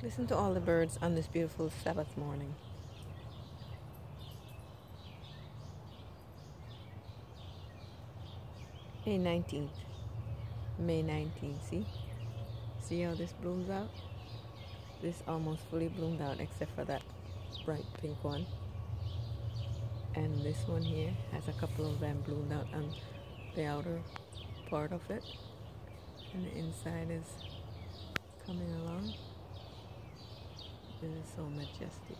Listen to all the birds on this beautiful Sabbath morning. May 19th. May 19th. See how this blooms out? This almost fully bloomed out except for that bright pink one. And this one here has a couple of them bloomed out on the outer part of it. And the inside is coming along. It is so majestic.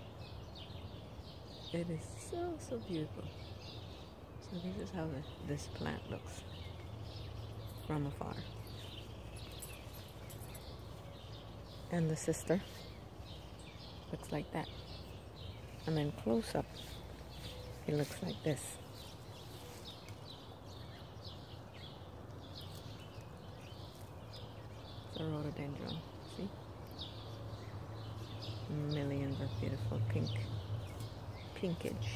It is so beautiful. So this is how this plant looks from afar. And the sister looks like that. And then close up, it looks like this. It's a rhododendron, see? Millions of beautiful pinkage.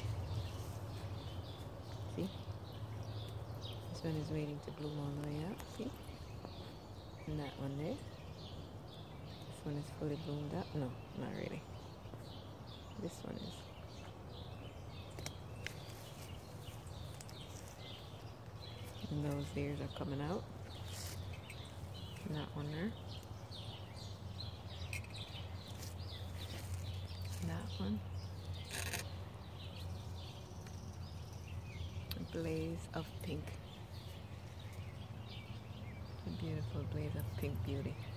See? This one is waiting to bloom all the way up, see? And that one there. This one is fully bloomed up. No, not really. This one is. And those ears are coming out. And that one there. And that one. A blaze of pink. A beautiful blaze of pink beauty.